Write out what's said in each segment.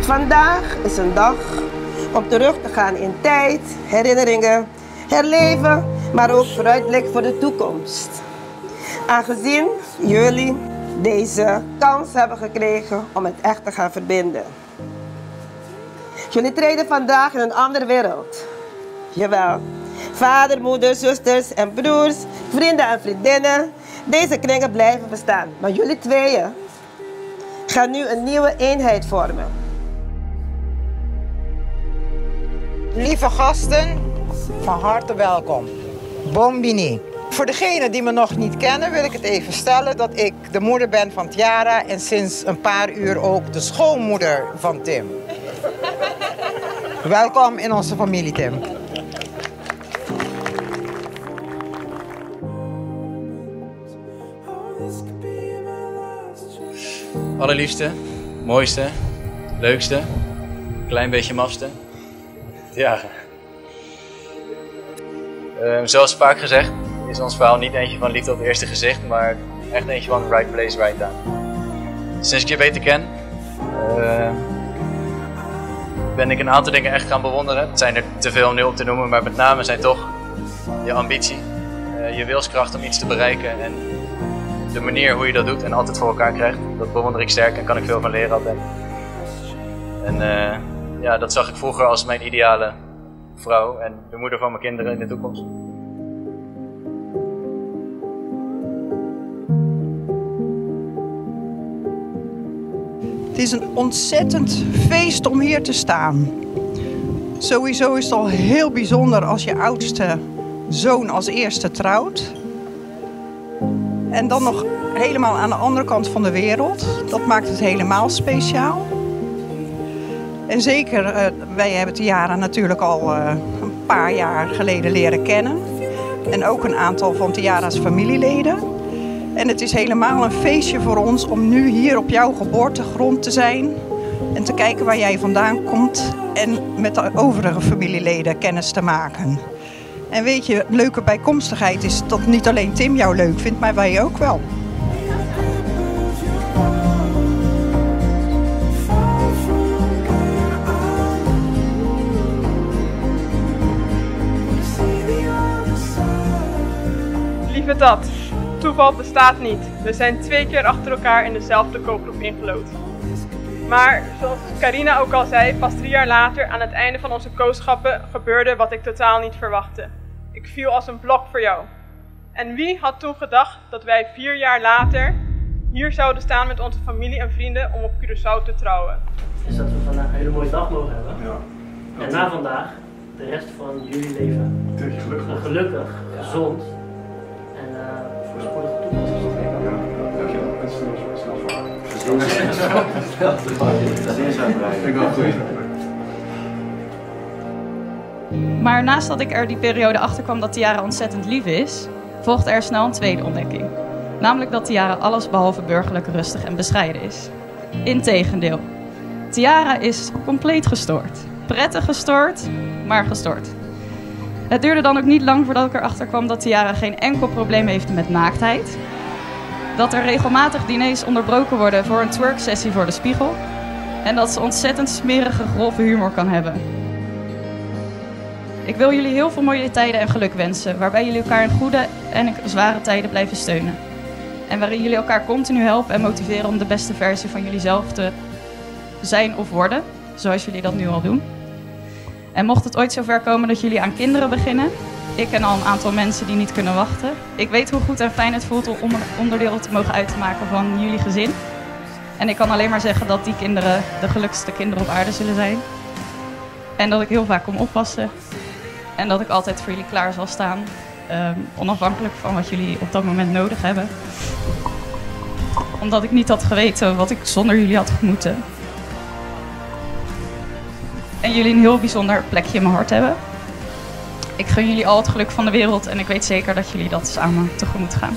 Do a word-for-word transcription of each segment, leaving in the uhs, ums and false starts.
Vandaag is een dag om terug te gaan in tijd, herinneringen, herleven, maar ook vooruitblik voor de toekomst. Aangezien jullie deze kans hebben gekregen om het echt te gaan verbinden. Jullie treden vandaag in een andere wereld. Jawel. Vader, moeder, zusters en broers, vrienden en vriendinnen. Deze kringen blijven bestaan. Maar jullie tweeën gaan nu een nieuwe eenheid vormen. Lieve gasten, van harte welkom. Bombini. Voor degenen die me nog niet kennen wil ik het even stellen dat ik de moeder ben van Tiara en sinds een paar uur ook de schoonmoeder van Tim. Welkom in onze familie, Tim. Allerliefste, mooiste, leukste, klein beetje mafste. Ja. Uh, zoals vaak gezegd is ons verhaal niet eentje van liefde op het eerste gezicht, maar echt eentje van right place, right time. Sinds ik je beter ken, uh, ben ik een aantal dingen echt gaan bewonderen. Het zijn er te veel om nu op te noemen, maar met name zijn toch je ambitie, uh, je wilskracht om iets te bereiken en de manier hoe je dat doet en altijd voor elkaar krijgt. Dat bewonder ik sterk en kan ik veel van leren altijd. En uh, ja, dat zag ik vroeger als mijn ideale vrouw en de moeder van mijn kinderen in de toekomst. Het is een ontzettend feest om hier te staan. Sowieso is het al heel bijzonder als je oudste zoon als eerste trouwt. En dan nog helemaal aan de andere kant van de wereld. Dat maakt het helemaal speciaal. En zeker, uh, wij hebben Tiara natuurlijk al uh, een paar jaar geleden leren kennen. En ook een aantal van Tiara's familieleden. En het is helemaal een feestje voor ons om nu hier op jouw geboortegrond te zijn. En te kijken waar jij vandaan komt. En met de overige familieleden kennis te maken. En weet je, leuke bijkomstigheid is dat niet alleen Tim jou leuk vindt, maar wij ook wel. Lieve Tat, toeval bestaat niet. We zijn twee keer achter elkaar in dezelfde kookgroep ingelood. Maar zoals Carina ook al zei, pas drie jaar later aan het einde van onze kooschappen gebeurde wat ik totaal niet verwachtte. Ik viel als een blok voor jou. En wie had toen gedacht dat wij vier jaar later hier zouden staan met onze familie en vrienden om op Curaçao te trouwen? Is dat we vandaag een hele mooie dag mogen hebben. Ja. En na vandaag de rest van jullie leven gelukkig, gelukkig ja. gezond en uh, voorspoedige toekomst. Ja, dankjewel. Het is snel zwaar. Zeer zuiverheid. Ik wel goed. Maar naast dat ik er die periode achter kwam dat Tiara ontzettend lief is, volgde er snel een tweede ontdekking. Namelijk dat Tiara alles behalve burgerlijk rustig en bescheiden is. Integendeel, Tiara is compleet gestoord. Prettig gestoord, maar gestoord. Het duurde dan ook niet lang voordat ik erachter kwam dat Tiara geen enkel probleem heeft met naaktheid. Dat er regelmatig diners onderbroken worden voor een twerksessie voor de spiegel. En dat ze ontzettend smerige, grove humor kan hebben. Ik wil jullie heel veel mooie tijden en geluk wensen, waarbij jullie elkaar in goede en in zware tijden blijven steunen. En waarin jullie elkaar continu helpen en motiveren om de beste versie van jullie zelf te zijn of worden, zoals jullie dat nu al doen. En mocht het ooit zover komen dat jullie aan kinderen beginnen, ik ken al een aantal mensen die niet kunnen wachten. Ik weet hoe goed en fijn het voelt om onderdeel te mogen uitmaken van jullie gezin. En ik kan alleen maar zeggen dat die kinderen de gelukkigste kinderen op aarde zullen zijn. En dat ik heel vaak kom oppassen. En dat ik altijd voor jullie klaar zal staan. Um, onafhankelijk van wat jullie op dat moment nodig hebben. Omdat ik niet had geweten wat ik zonder jullie had moeten. En jullie een heel bijzonder plekje in mijn hart hebben. Ik gun jullie al het geluk van de wereld en ik weet zeker dat jullie dat samen tegemoet gaan.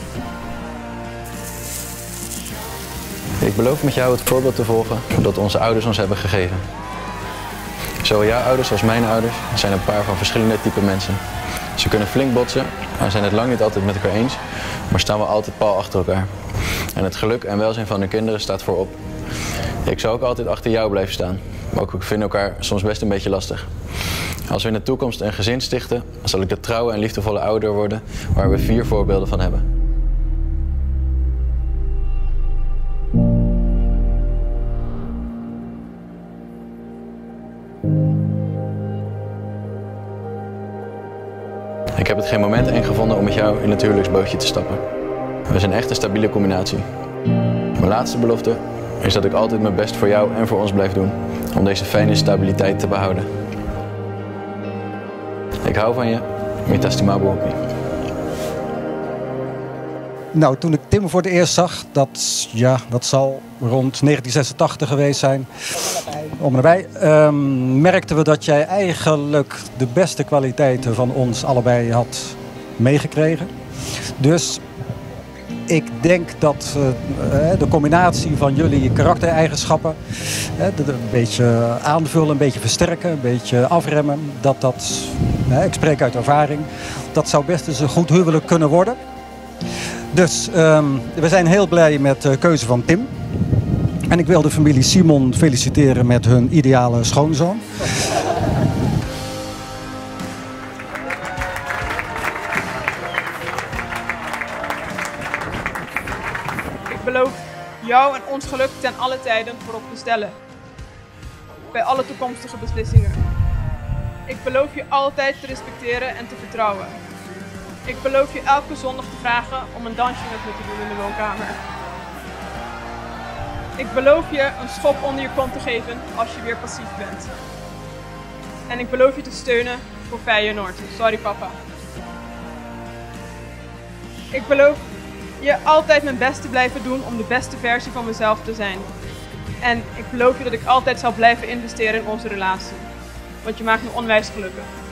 Ik beloof met jou het voorbeeld te volgen dat onze ouders ons hebben gegeven. Zowel jouw ouders als mijn ouders zijn een paar van verschillende type mensen. Ze kunnen flink botsen, maar zijn het lang niet altijd met elkaar eens, maar staan we altijd pal achter elkaar. En het geluk en welzijn van hun kinderen staat voorop. Ik zal ook altijd achter jou blijven staan. Maar ook we vinden elkaar soms best een beetje lastig. Als we in de toekomst een gezin stichten, zal ik de trouwe en liefdevolle ouder worden waar we vier voorbeelden van hebben. Ik heb het geen moment eng gevonden om met jou in het huwelijksbootje te stappen. We zijn echt een stabiele combinatie. Mijn laatste belofte is dat ik altijd mijn best voor jou en voor ons blijf doen om deze fijne stabiliteit te behouden. Ik hou van je, Mitastimabo Hopi. Nou, toen ik Tim voor het eerst zag, dat, ja, dat zal rond negentien zesentachtig geweest zijn, om en nabij, um, merkten we dat jij eigenlijk de beste kwaliteiten van ons allebei had meegekregen. Dus ik denk dat uh, de combinatie van jullie karaktereigenschappen, uh, een beetje aanvullen, een beetje versterken, een beetje afremmen, dat dat, uh, ik spreek uit ervaring, dat zou best eens een goed huwelijk kunnen worden. Dus um, we zijn heel blij met de keuze van Tim. En ik wil de familie Simon feliciteren met hun ideale schoonzoon. Ik beloof jou en ons geluk ten alle tijden voorop te stellen. Bij alle toekomstige beslissingen. Ik beloof je altijd te respecteren en te vertrouwen. Ik beloof je elke zondag te vragen om een dansje met me te doen in de woonkamer. Ik beloof je een schop onder je kont te geven als je weer passief bent. En ik beloof je te steunen voor Feyenoord. Sorry papa. Ik beloof je altijd mijn best te blijven doen om de beste versie van mezelf te zijn. En ik beloof je dat ik altijd zal blijven investeren in onze relatie. Want je maakt me onwijs gelukkig.